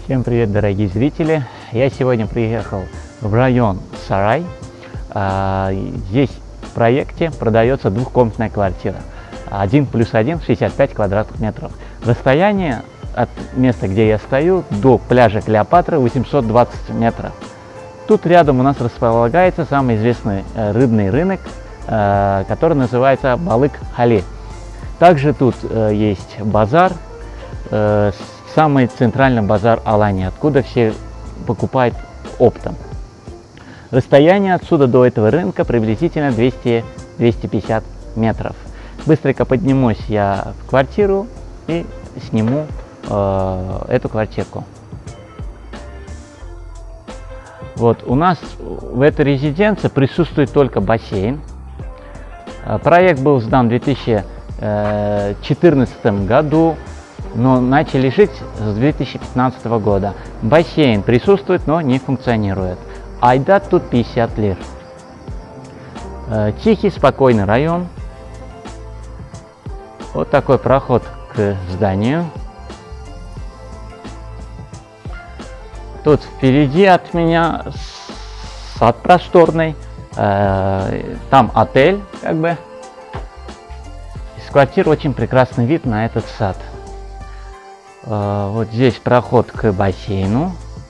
Всем привет, дорогие зрители! Я сегодня приехал в район Сарай. Здесь в проекте продается двухкомнатная квартира. 1+1, 65 квадратных метров. Расстояние от места, где я стою, до пляжа Клеопатра 820 метров. Тут рядом у нас располагается самый известный рыбный рынок, который называется Балык-Хали. Также тут есть базар, самый центральный базар Алании, откуда все покупают оптом. Расстояние отсюда до этого рынка приблизительно 200-250 метров. Быстренько поднимусь я в квартиру и сниму эту квартирку. Вот у нас в этой резиденции присутствует только бассейн. Проект был сдан в 2014 году, но начали жить с 2015 года. Бассейн присутствует, но не функционирует. Айдат тут 50 лир. Тихий, спокойный район. Вот такой проход к зданию. Тут впереди от меня сад просторный. Там отель, как бы. Из квартиры очень прекрасный вид на этот сад. Вот здесь проход к бассейну.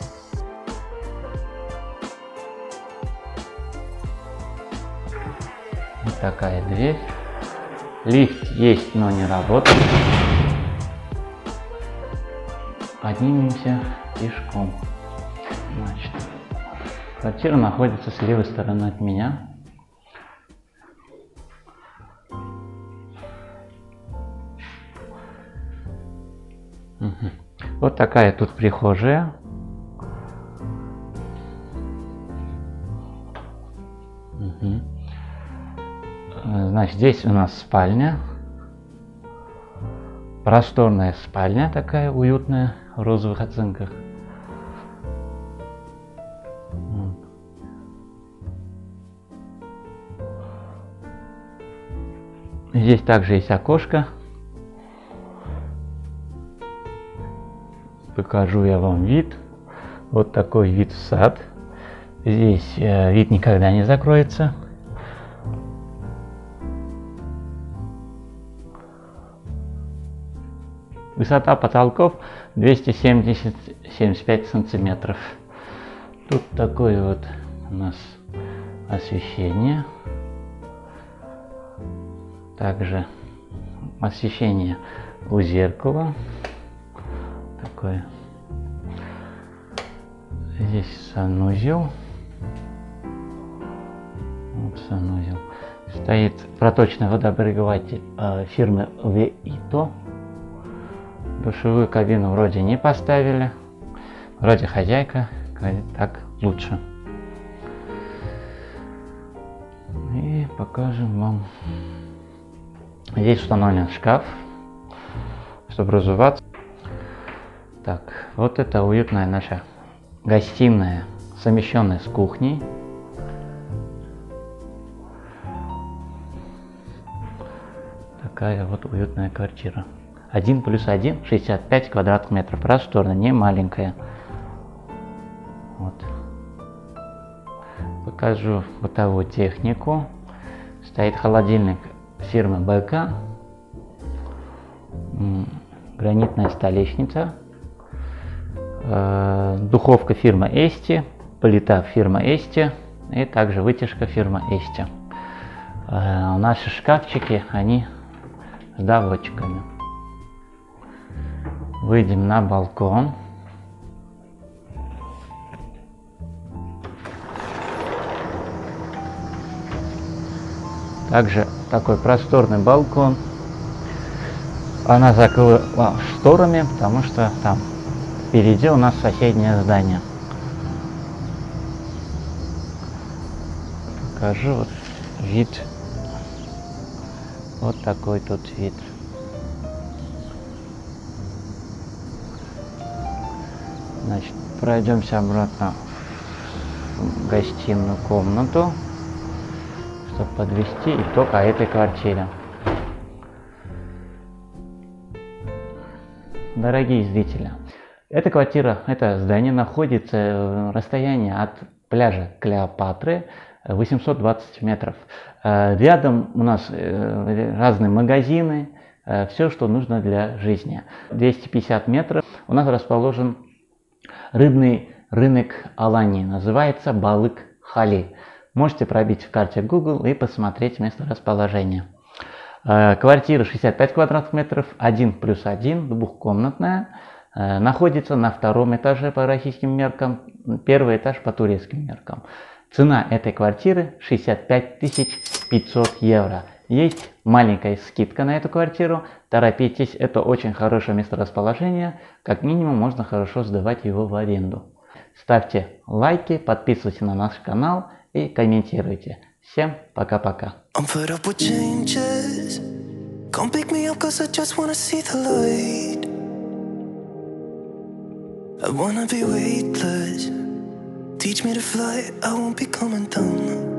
Вот такая дверь. Лифт есть, но не работает. Поднимемся пешком. Значит, квартира находится с левой стороны от меня. Вот такая тут прихожая. Значит, здесь у нас спальня. Просторная спальня такая уютная, в розовых оттенках. Здесь также есть окошко. Покажу я вам вид. Вот такой вид в сад. Здесь вид никогда не закроется. Высота потолков 270-75 сантиметров. Тут такое вот у нас освещение. Также освещение у зеркала. Такое. Здесь санузел. Вот санузел. Стоит проточный водопрерыватель фирмы Веито. Душевую кабину вроде не поставили. Вроде хозяйка говорит, так лучше. И покажем вам. Здесь установлен шкаф, чтобы разуваться. Так, вот это уютная наша гостиная, совмещенная с кухней. Такая вот уютная квартира. 1+1, 65 квадратных метров. Просторно, не маленькая. Вот. Покажу бытовую технику. Стоит холодильник фирмы БК. Гранитная столешница. Духовка фирмы Эсти, плита фирмы Эсти и также вытяжка фирмы Эсти. Наши шкафчики, они с доводчиками. Выйдем на балкон. Также такой просторный балкон. Она закрыла шторами, потому что там впереди у нас соседнее здание. Покажу вот вид. Вот такой тут вид. Значит, пройдемся обратно в гостиную комнату, чтобы подвести итог о этой квартире. Дорогие зрители, Эта квартира, это здание находится в расстоянии от пляжа Клеопатры 820 метров. Рядом у нас разные магазины, все, что нужно для жизни. 250 метров у нас расположен рыбный рынок Алании, называется Балык-Хали. Можете пробить в карте Google и посмотреть место расположения. Квартира 65 квадратных метров, 1+1, двухкомнатная. Находится на втором этаже по российским меркам, первый этаж по турецким меркам. Цена этой квартиры 65 500 евро. Есть маленькая скидка на эту квартиру. Торопитесь, это очень хорошее месторасположение. Как минимум можно хорошо сдавать его в аренду. Ставьте лайки, подписывайтесь на наш канал и комментируйте. Всем пока-пока. I wanna be weightless. Teach me to fly, I won't be coming down.